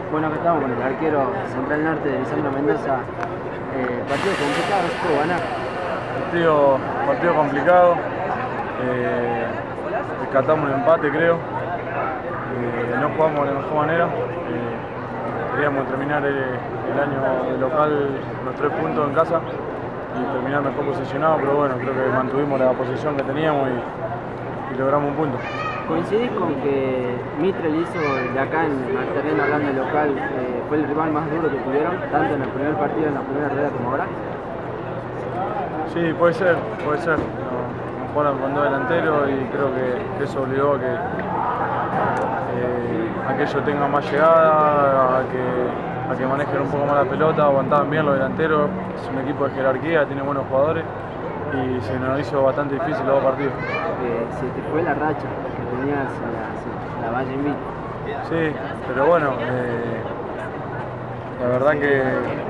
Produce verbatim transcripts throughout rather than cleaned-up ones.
Bueno, acá estamos con el arquero Central Norte de Lisandro Mendoza. Eh, partido complicado, no se pudo ganar. Partido, partido complicado. Eh, rescatamos el empate, creo. Eh, no jugamos de la mejor manera. Eh, queríamos terminar el, el año de local los tres puntos en casa y terminar mejor posicionado, pero bueno, creo que mantuvimos la posición que teníamos y, y logramos un punto. ¿Coincidís con que Mitre hizo de acá en el terreno hablando de local, eh, fue el rival más duro que tuvieron, tanto en el primer partido, en la primera rueda como ahora? Sí, puede ser, puede ser. Nos no jugaron con dos delanteros y creo que, que eso obligó a que, eh, a que ellos tengan más llegada, a que, a que manejen un poco más la pelota, aguantaban bien los delanteros. Es un equipo de jerarquía, tiene buenos jugadores y se nos hizo bastante difícil los dos partidos. Eh, se te fue la racha que tenías en la, la Valle Invicta. Sí, pero bueno, eh, la verdad que,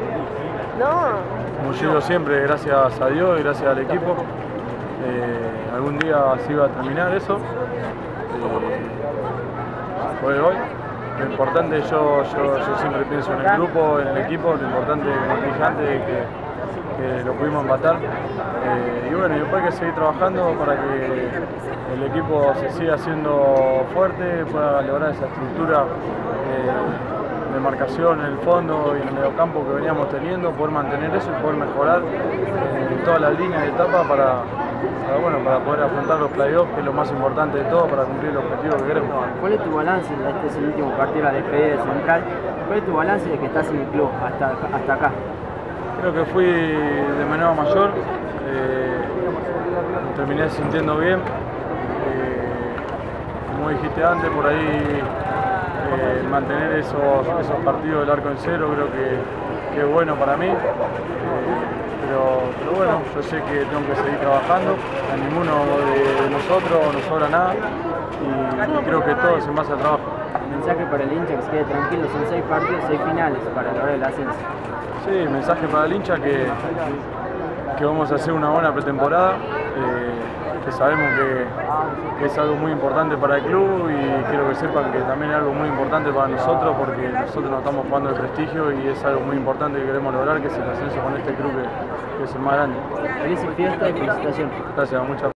como yo digo siempre, gracias a Dios y gracias al equipo, eh, algún día se iba a terminar eso. Eh, fue hoy. Lo importante, yo, yo, yo siempre pienso en el grupo, en el equipo, lo importante, como dije antes, que que lo pudimos empatar. Eh, y bueno, y después hay que seguir trabajando para que el equipo se siga haciendo fuerte, pueda lograr esa estructura eh, de marcación en el fondo y en el mediocampo que veníamos teniendo, poder mantener eso y poder mejorar eh, en todas las líneas de etapa para, para, bueno, para poder afrontar los playoffs, que es lo más importante de todo, para cumplir el objetivo que queremos. ¿Cuál es tu balance? Este es el último partido, la despedida de Central. ¿Cuál es tu balance de que estás en el club hasta, hasta acá? Creo que fui de menor a mayor, eh, me terminé sintiendo bien, eh, como dijiste antes, por ahí eh, mantener esos, esos partidos del arco en cero creo que, que es bueno para mí, eh, pero, pero bueno, yo sé que tengo que seguir trabajando, a ninguno de, de nosotros nos sobra nada y, y creo que todo es en base al trabajo. Mensaje para el hincha que se quede tranquilo, son seis partidos, seis finales para lograr el ascenso. Sí, mensaje para el hincha que, que vamos a hacer una buena pretemporada, eh, que sabemos que, que es algo muy importante para el club y quiero que sepan que también es algo muy importante para nosotros porque nosotros nos estamos jugando el prestigio y es algo muy importante que queremos lograr, que es el ascenso con este club que, que es el más grande. Felices fiestas y felicitaciones. Gracias, muchas